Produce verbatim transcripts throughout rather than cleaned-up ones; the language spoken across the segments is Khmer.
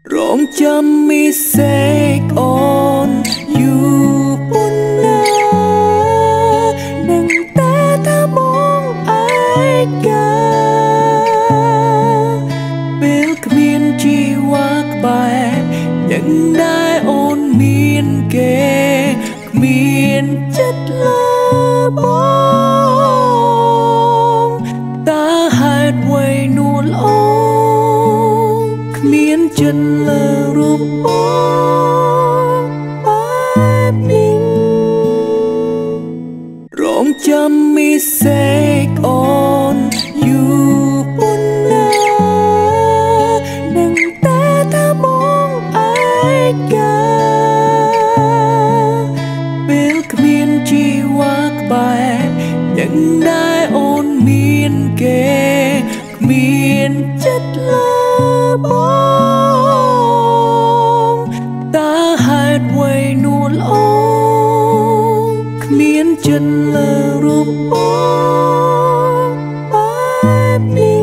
រងចាំមីសេកអូនយូរប៉ុណ្ណានឹងតែថាបងឯកាពេលគ្មានជីវ៉ាក្បែរយ៉ាងដែរអូនមានគេគ្មានចិត្តលើបងតើហេតុអ្វីនួនអូនគ្មានចិត្តលើរូបបងបែបនេះរងចាំមីសេកអូនយូរប៉ុណ្ណានឹងតែថាបងឯកាពេលគ្មានជីវ៉ាក្បែរយ៉ាងដែរអូនមានគេគ្មានចិត្តលើបងតើហេតុអ្វីនួនអូនគ្មានចិត្តលើរូបបងបែបនេះ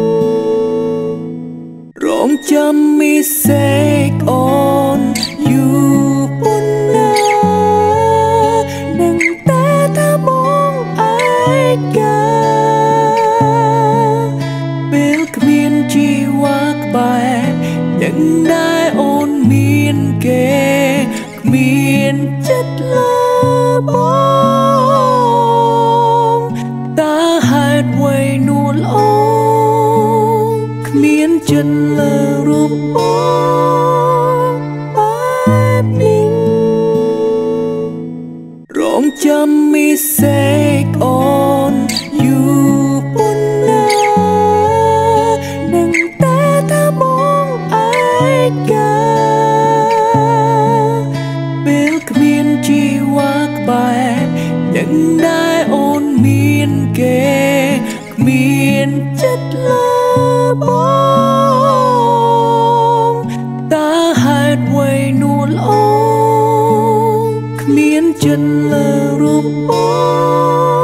រងចាំមីសេកអូនយូរប៉ុណ្ណានឹងតែថាបងឯកាពេលគ្មានជីវ៉ាក្បែរយ៉ាងដែរអូនមានគេគ្មានចិត្តលើបងតើហេតុអ្វីនួនអូនគ្មានចិត្តលើរូបបងបែបនេះរងចាំមីសេកអូនយូរប៉ុណ្ណានឹងតែថាបងឯកាពេលគ្មានជីវ៉ាក្បែរយ៉ាងដែរអូនមានគេគ្មានចិត្តលើបងតើហេតុអ្វីនួនអូនគ្មានចិត្តលើបងតើហេតុអ្វីនួនអូនគ្មានចិត្តលើរូបបងបែបនេះរងចាំមីសេកអូនយូរប៉ុណ្ណានឹងតែថាបងឯកាពេលគ្មានជីវ៉ាក្បែរយ៉ាងដែរអូនមានគេគ្មានចិត្តលើបងបែបនេះរងចាំមីសេកអូនយូរប៉ុណ្ណានឹងតែថាបងឯកាពេលគ្មានជីវ៉ាក្បែរយ៉ាងដែរអូនមានគេគ្មានចិត្តលើបងតើហេតុអ្វីនួនអូនគ្មានចិត្តលើរូបបង